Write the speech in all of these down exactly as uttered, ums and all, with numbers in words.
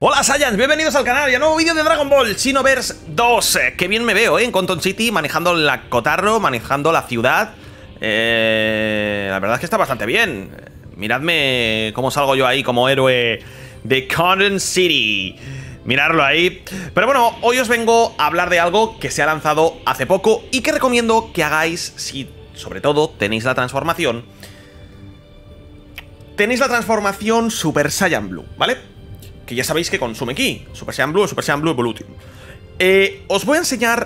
Hola Saiyans, bienvenidos al canal y a nuevo vídeo de Dragon Ball Xenoverse dos. eh, Qué bien me veo, ¿eh? En Conton City, manejando la Cotarro, manejando la ciudad. eh, La verdad es que está bastante bien. Miradme cómo salgo yo ahí como héroe de Conton City. Miradlo ahí. Pero bueno, hoy os vengo a hablar de algo que se ha lanzado hace poco y que recomiendo que hagáis si, sobre todo, tenéis la transformación. Tenéis la transformación Super Saiyan Blue, ¿vale? Que ya sabéis que consume Ki, Super Saiyan Blue o Super Saiyan Blue Evolution. eh, Os voy a enseñar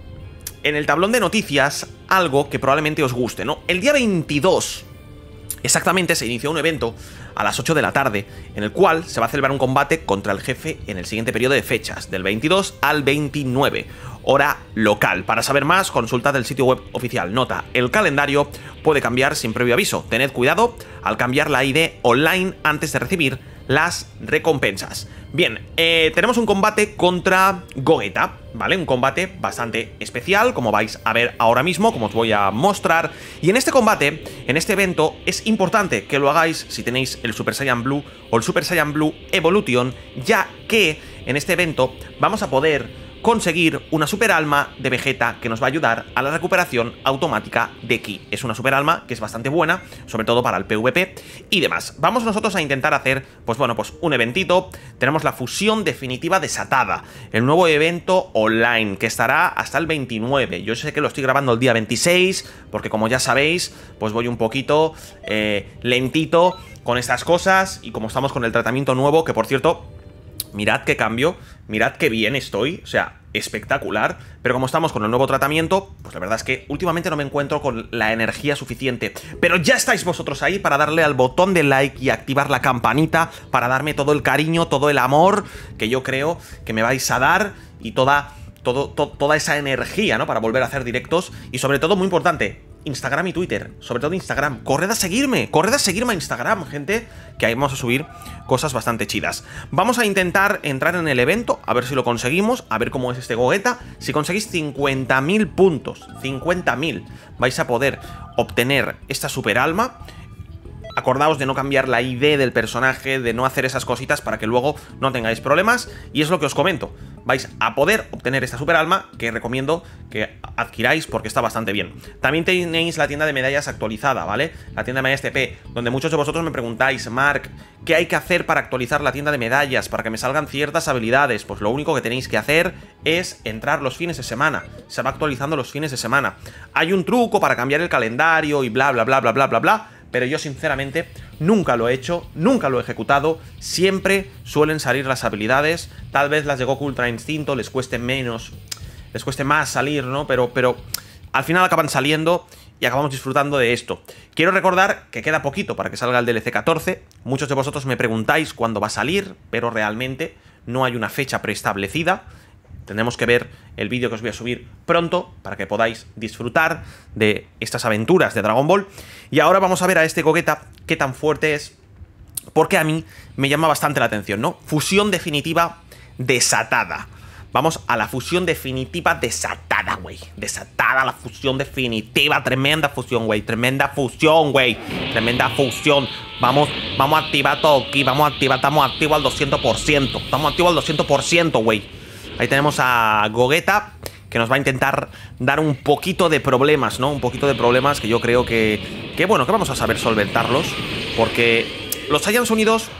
en el tablón de noticias algo que probablemente os guste, ¿no? El día veintidós exactamente se inició un evento a las ocho de la tarde, en el cual se va a celebrar un combate contra el jefe en el siguiente periodo de fechas, del veintidós al veintinueve, hora local. Para saber más, consultad el sitio web oficial. Nota, el calendario puede cambiar sin previo aviso. Tened cuidado al cambiar la I D online antes de recibir las recompensas. Bien, eh, tenemos un combate contra Gogeta, ¿vale? Un combate bastante especial, como vais a ver ahora mismo, como os voy a mostrar. Y en este combate, en este evento, es importante que lo hagáis si tenéis el Super Saiyan Blue o el Super Saiyan Blue Evolution, ya que en este evento vamos a poder conseguir una super alma de Vegeta que nos va a ayudar a la recuperación automática de Ki. Es una super alma que es bastante buena, sobre todo para el PvP y demás. Vamos nosotros a intentar hacer, pues bueno, pues un eventito. Tenemos la fusión definitiva desatada, el nuevo evento online que estará hasta el veintinueve. Yo sé que lo estoy grabando el día veintiséis, porque como ya sabéis, pues voy un poquito eh, lentito con estas cosas, y como estamos con el tratamiento nuevo, que por cierto, mirad qué cambio, mirad qué bien estoy, o sea, espectacular. Pero como estamos con el nuevo tratamiento, pues la verdad es que últimamente no me encuentro con la energía suficiente. Pero ya estáis vosotros ahí para darle al botón de like y activar la campanita, para darme todo el cariño, todo el amor que yo creo que me vais a dar, y toda, todo, to, toda esa energía, ¿no? Para volver a hacer directos. Y sobre todo, muy importante, Instagram y Twitter, sobre todo Instagram. Corred a seguirme, corred a seguirme a Instagram, gente, que ahí vamos a subir cosas bastante chidas. Vamos a intentar entrar en el evento, a ver si lo conseguimos, a ver cómo es este Gogeta. Si conseguís cincuenta mil puntos, cincuenta mil, vais a poder obtener esta super alma. Acordaos de no cambiar la I D del personaje, de no hacer esas cositas para que luego no tengáis problemas. Y es lo que os comento, vais a poder obtener esta super alma, que recomiendo que adquiráis porque está bastante bien. También tenéis la tienda de medallas actualizada, ¿vale? La tienda de medallas T P, donde muchos de vosotros me preguntáis: Mark, ¿qué hay que hacer para actualizar la tienda de medallas? Para que me salgan ciertas habilidades. Pues lo único que tenéis que hacer es entrar los fines de semana. Se va actualizando los fines de semana. Hay un truco para cambiar el calendario y bla, bla, bla, bla, bla, bla, bla. Pero yo sinceramente nunca lo he hecho, nunca lo he ejecutado. Siempre suelen salir las habilidades. Tal vez las de Goku Ultra Instinto les cueste menos, les cueste más salir, ¿no? Pero, pero al final acaban saliendo y acabamos disfrutando de esto. Quiero recordar que queda poquito para que salga el D L C catorce. Muchos de vosotros me preguntáis cuándo va a salir, pero realmente no hay una fecha preestablecida. Tendremos que ver el vídeo que os voy a subir pronto para que podáis disfrutar de estas aventuras de Dragon Ball. Y ahora vamos a ver a este Gogeta, qué tan fuerte es, porque a mí me llama bastante la atención, ¿no? Fusión definitiva desatada. Vamos a la fusión definitiva desatada, güey. Desatada la fusión definitiva. Tremenda fusión, güey. Tremenda fusión, güey. Tremenda fusión. Vamos, vamos a activar todo aquí. Vamos a activar, estamos activos al doscientos por ciento. Estamos activos al doscientos por ciento, güey. Ahí tenemos a Gogeta, que nos va a intentar dar un poquito de problemas, ¿no? Un poquito de problemas que yo creo que, que bueno, que vamos a saber solventarlos. Porque los Saiyans unidos,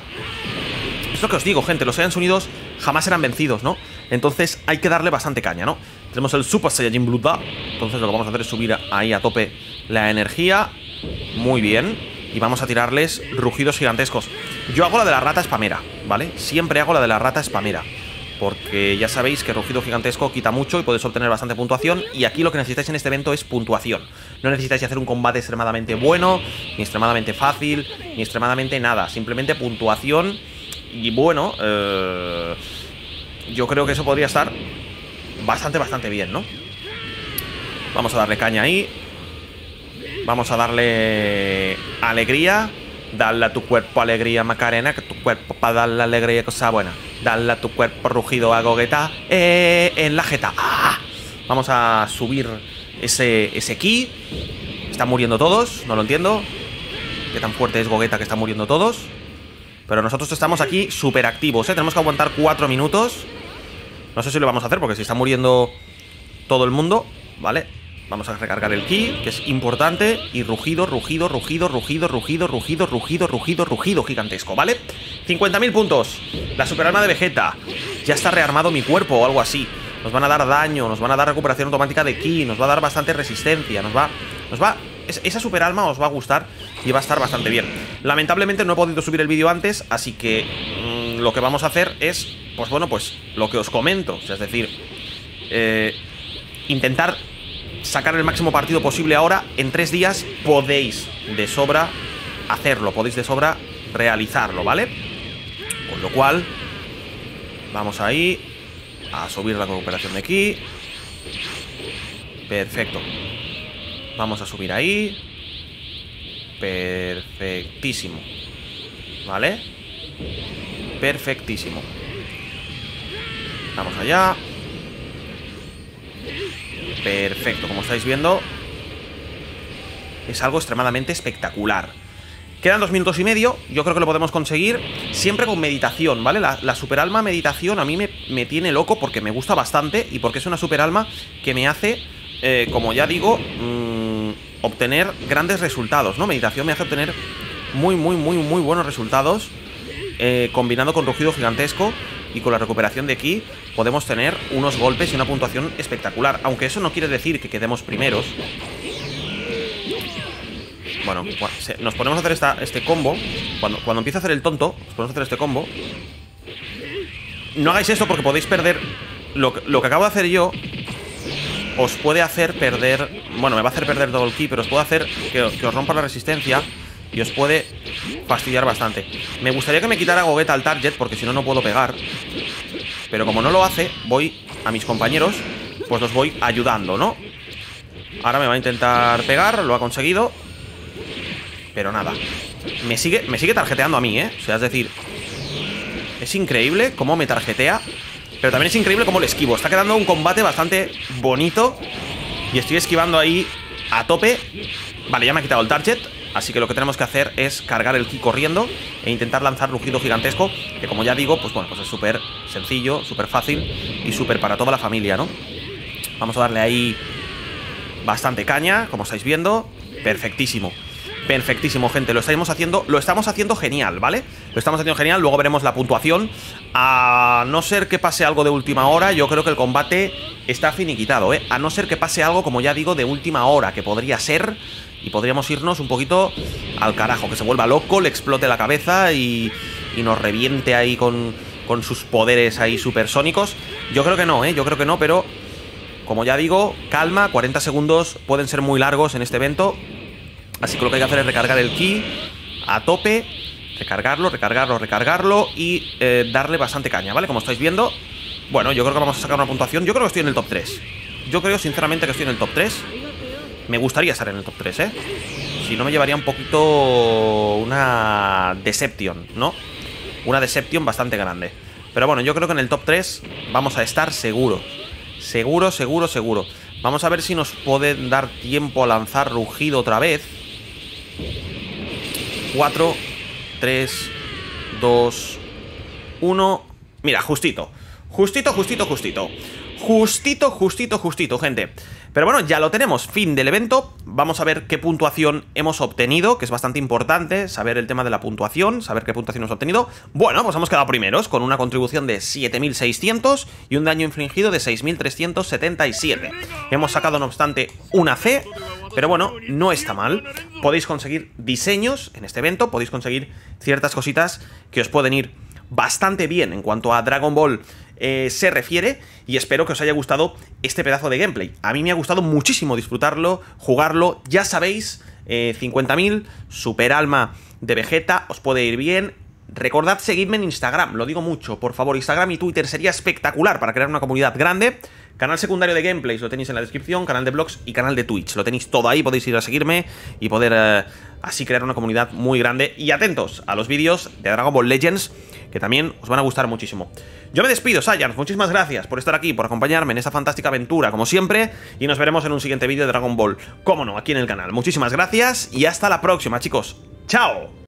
es lo que os digo, gente, los Saiyans unidos jamás serán vencidos, ¿no? Entonces hay que darle bastante caña, ¿no? Tenemos el Super Saiyajin Blue Da. Entonces lo que vamos a hacer es subir ahí a tope la energía. Muy bien. Y vamos a tirarles rugidos gigantescos. Yo hago la de la rata spamera, ¿vale? Siempre hago la de la rata spamera, porque ya sabéis que rugido gigantesco quita mucho y podéis obtener bastante puntuación. Y aquí lo que necesitáis en este evento es puntuación. No necesitáis hacer un combate extremadamente bueno, ni extremadamente fácil, ni extremadamente nada. Simplemente puntuación. Y bueno, eh, yo creo que eso podría estar bastante, bastante bien, ¿no? Vamos a darle caña ahí. Vamos a darle alegría. Dale a tu cuerpo alegría, Macarena, que tu cuerpo para darle alegría, cosa buena. Dale a tu cuerpo rugido a Gogeta eh, en la jeta. ¡Ah! Vamos a subir ese, ese ki. Están muriendo todos, no lo entiendo. Qué tan fuerte es Gogeta que están muriendo todos. Pero nosotros estamos aquí súper activos, ¿eh? Tenemos que aguantar cuatro minutos. No sé si lo vamos a hacer porque si está muriendo todo el mundo, ¿vale? Vamos a recargar el ki, que es importante. Y rugido, rugido, rugido, rugido, rugido, rugido, rugido, rugido, rugido gigantesco, ¿vale? cincuenta mil puntos. La superalma de Vegeta. Ya está rearmado mi cuerpo o algo así. Nos van a dar daño, nos van a dar recuperación automática de ki, nos va a dar bastante resistencia, nos va... Nos va... Esa superalma os va a gustar y va a estar bastante bien. Lamentablemente no he podido subir el vídeo antes, así que mmm, lo que vamos a hacer es, pues bueno, pues lo que os comento. O sea, es decir, eh, intentar sacar el máximo partido posible ahora. En tres días podéis de sobra hacerlo, podéis de sobra realizarlo, ¿vale? Con lo cual, vamos ahí a subir la recuperación de ki. Perfecto. Vamos a subir ahí. Perfectísimo. ¿Vale? Perfectísimo. Vamos allá. Perfecto, como estáis viendo, es algo extremadamente espectacular. Quedan dos minutos y medio. Yo creo que lo podemos conseguir siempre con meditación, ¿vale? La, la superalma meditación a mí me, me tiene loco porque me gusta bastante y porque es una superalma que me hace, eh, como ya digo, mmm, obtener grandes resultados, ¿no? Meditación me hace obtener muy, muy, muy, muy buenos resultados. Eh, combinado con rugido gigantesco y con la recuperación de ki, podemos tener unos golpes y una puntuación espectacular. Aunque eso no quiere decir que quedemos primeros. Bueno, nos ponemos a hacer esta, este combo. Cuando, cuando empiece a hacer el tonto, nos ponemos a hacer este combo. No hagáis esto porque podéis perder. Lo, lo que acabo de hacer yo os puede hacer perder. Bueno, me va a hacer perder todo el ki, pero os puede hacer que, que os rompa la resistencia y os puede fastidiar bastante. Me gustaría que me quitara Gogeta al target, porque si no, no puedo pegar. Pero como no lo hace, voy a mis compañeros, pues los voy ayudando, ¿no? Ahora me va a intentar pegar, lo ha conseguido. Pero nada, me sigue, me sigue tarjeteando a mí, ¿eh? O sea, es decir, es increíble cómo me tarjetea, pero también es increíble cómo le esquivo. Está quedando un combate bastante bonito y estoy esquivando ahí a tope. Vale, ya me ha quitado el target. Así que lo que tenemos que hacer es cargar el ki corriendo e intentar lanzar rugido gigantesco, que como ya digo, pues bueno, pues es súper sencillo, súper fácil y súper para toda la familia, ¿no? Vamos a darle ahí bastante caña, como estáis viendo. Perfectísimo. Perfectísimo, gente, lo estamos haciendo, lo estamos haciendo genial, ¿vale? Lo estamos haciendo genial, luego veremos la puntuación. A no ser que pase algo de última hora, yo creo que el combate está finiquitado, ¿eh? A no ser que pase algo, como ya digo, de última hora, que podría ser, y podríamos irnos un poquito al carajo, que se vuelva loco, le explote la cabeza y, y nos reviente ahí con, con sus poderes ahí supersónicos. Yo creo que no, ¿eh? Yo creo que no, pero como ya digo, calma, cuarenta segundos pueden ser muy largos en este evento. Así que lo que hay que hacer es recargar el ki a tope, recargarlo, recargarlo, recargarlo y eh, darle bastante caña, ¿vale? Como estáis viendo, bueno, yo creo que vamos a sacar una puntuación. Yo creo que estoy en el top tres. Yo creo sinceramente que estoy en el top tres. Me gustaría estar en el top tres, ¿eh? Si no me llevaría un poquito una Deception, ¿no? Una Deception bastante grande. Pero bueno, yo creo que en el top tres vamos a estar seguro. Seguro, seguro, seguro. Vamos a ver si nos puede dar tiempo a lanzar rugido otra vez. cuatro, tres, dos, uno. Mira, justito. Justito, justito, justito. Justito, justito, justito, gente. Pero bueno, ya lo tenemos, fin del evento. Vamos a ver qué puntuación hemos obtenido, que es bastante importante saber el tema de la puntuación, saber qué puntuación hemos obtenido. Bueno, pues hemos quedado primeros, con una contribución de siete mil seiscientos y un daño infligido de seis mil trescientos setenta y siete. Hemos sacado, no obstante, una C, pero bueno, no está mal. Podéis conseguir diseños en este evento, podéis conseguir ciertas cositas que os pueden ir bastante bien en cuanto a Dragon Ball eh, se refiere, y espero que os haya gustado este pedazo de gameplay. A mí me ha gustado muchísimo disfrutarlo, jugarlo, ya sabéis, eh, cincuenta mil, super alma de Vegeta, os puede ir bien. Recordad seguirme en Instagram, lo digo mucho, por favor, Instagram y Twitter sería espectacular para crear una comunidad grande. Canal secundario de gameplays lo tenéis en la descripción, canal de vlogs y canal de Twitch, lo tenéis todo ahí, podéis ir a seguirme y poder eh, así crear una comunidad muy grande. Y atentos a los vídeos de Dragon Ball Legends, que también os van a gustar muchísimo. Yo me despido, Saiyans, muchísimas gracias por estar aquí, por acompañarme en esta fantástica aventura, como siempre, y nos veremos en un siguiente vídeo de Dragon Ball, cómo no, aquí en el canal. Muchísimas gracias y hasta la próxima, chicos. ¡Chao!